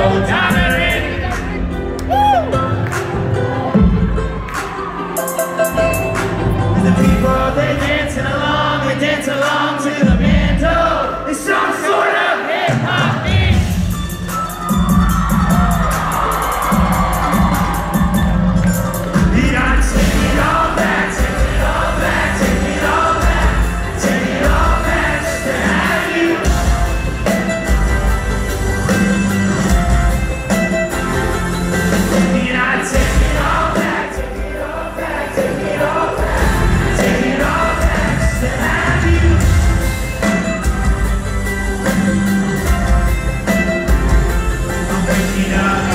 The people, they dance along to the bando. It's some sort of hip-hop beat. Yeah, take it all back, take it all back, take it all back, take it all back just to have you. Yeah, take it all back, take it all back, take it all back, take it all back just to have you. I'm waking up.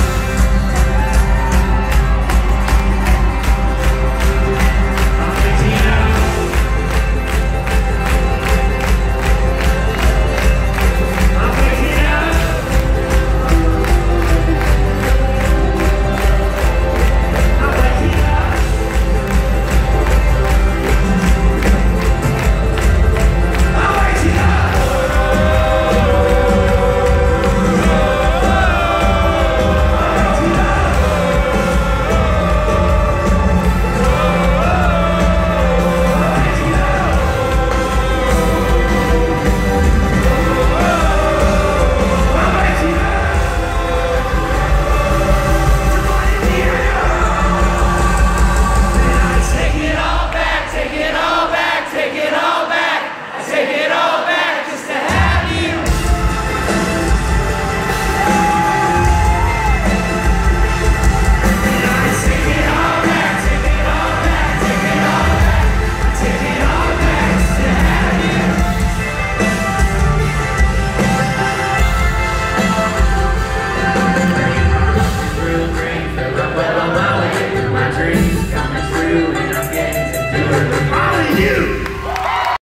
You!